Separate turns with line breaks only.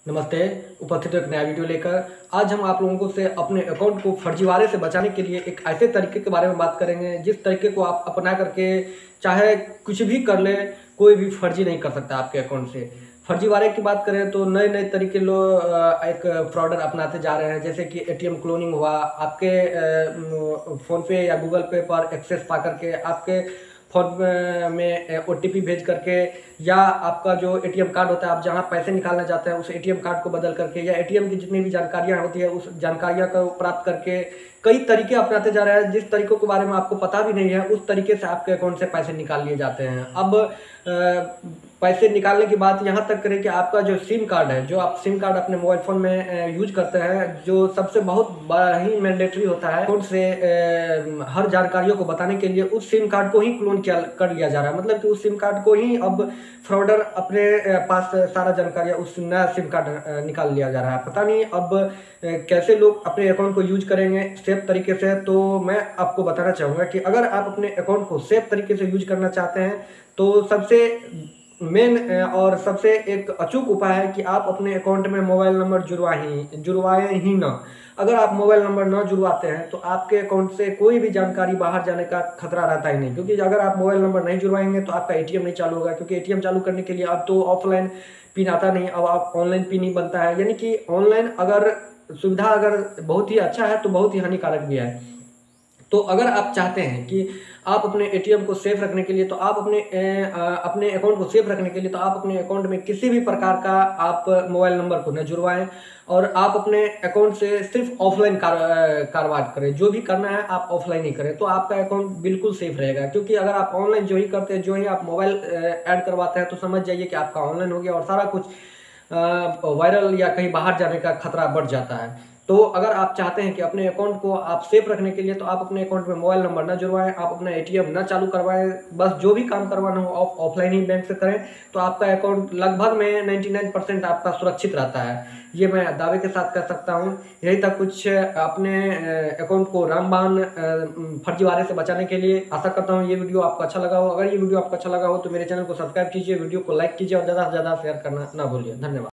नमस्ते। उपस्थित एक नया वीडियो लेकर आज हम आप लोगों से अपने अकाउंट को फर्जीवाड़े से बचाने के लिए एक ऐसे तरीके के बारे में बात करेंगे जिस तरीके को आप अपना करके चाहे कुछ भी कर ले, कोई भी फर्जी नहीं कर सकता आपके अकाउंट से। फर्जीवाड़े की बात करें तो नए नए तरीके लोग एक फ्रॉडर अपनाते जा रहे हैं, जैसे कि एटीएम क्लोनिंग हुआ, आपके फ़ोन पे या गूगल पे पर एक्सेस पा करके आपके फ़ोन में ओटीपी भेज करके, या आपका जो एटीएम कार्ड होता है, आप जहां पैसे निकालना चाहते हैं उस एटीएम कार्ड को बदल करके, या एटीएम की जितनी भी जानकारियां होती है उस जानकारियां को प्राप्त करके कई तरीके अपनाते जा रहे हैं। जिस तरीकों के बारे में आपको पता भी नहीं है उस तरीके से आपके अकाउंट से पैसे निकाल लिए जाते हैं। अब पैसे निकालने की बात यहाँ तक करें कि आपका जो सिम कार्ड है, जो आप सिम कार्ड अपने मोबाइल फ़ोन में यूज करते हैं, जो सबसे बहुत बड़ा ही मैंडेटरी होता है अकाउंट से हर जानकारियों को बताने के लिए, उस सिम कार्ड को ही क्लोन कर लिया जा रहा है। मतलब कि उस सिम कार्ड को ही अब फ्रॉडर अपने पास सारा जानकारियाँ उस नया सिम कार्ड निकाल लिया जा रहा है। पता नहीं अब कैसे लोग अपने अकाउंट को यूज करेंगे सेफ तरीके से। तो मैं आपको बताना चाहूँगा कि अगर आप अपने अकाउंट को सेफ तरीके से यूज करना चाहते हैं तो सबसे मेन और सबसे एक अचूक उपाय है कि आप अपने अकाउंट में मोबाइल नंबर जुड़वाएं ही ना। अगर आप मोबाइल नंबर ना जुड़वाते हैं तो आपके अकाउंट से कोई भी जानकारी बाहर जाने का खतरा रहता ही नहीं, क्योंकि अगर आप मोबाइल नंबर नहीं जुड़वाएंगे तो आपका एटीएम नहीं चालू होगा। क्योंकि एटीएम चालू करने के लिए अब तो ऑफलाइन पिन आता नहीं, अब आप ऑनलाइन पिन ही बनता है। यानी कि ऑनलाइन अगर सुविधा अगर बहुत ही अच्छा है तो बहुत ही हानिकारक भी है। तो अगर आप चाहते हैं कि आप अपने एटीएम को सेफ रखने के लिए, तो आप अपने अकाउंट को सेफ रखने के लिए, तो आप अपने अकाउंट में किसी भी प्रकार का आप मोबाइल नंबर को न जुड़वाएं और आप अपने अकाउंट से सिर्फ ऑफलाइन कारोबार करें। जो भी करना है आप ऑफलाइन ही करें तो आपका अकाउंट बिल्कुल सेफ रहेगा। क्योंकि अगर आप ऑनलाइन जो ही करते हैं, जो ही आप मोबाइल ऐड करवाते हैं, तो समझ जाइए कि आपका ऑनलाइन हो गया और सारा कुछ वायरल या कहीं बाहर जाने का खतरा बढ़ जाता है। तो अगर आप चाहते हैं कि अपने अकाउंट को आप सेफ रखने के लिए, तो आप अपने अकाउंट में मोबाइल नंबर ना जुड़वाएं, आप अपना एटीएम ना चालू करवाएं, बस जो भी काम करवाना हो आप ऑफलाइन ही बैंक से करें। तो आपका अकाउंट लगभग में 99% आपका सुरक्षित रहता है, ये मैं दावे के साथ कह सकता हूं। यही तक कुछ अपने अकाउंट को रामबाण फर्जीवाड़े से बचाने के लिए। आशा करता हूँ ये वीडियो आपको अच्छा लगा हो। अगर ये वीडियो आपको अच्छा लगा हो तो मेरे चैनल को सब्सक्राइब कीजिए, वीडियो को लाइक कीजिए और ज़्यादा से ज़्यादा शेयर करना ना भूलिए। धन्यवाद।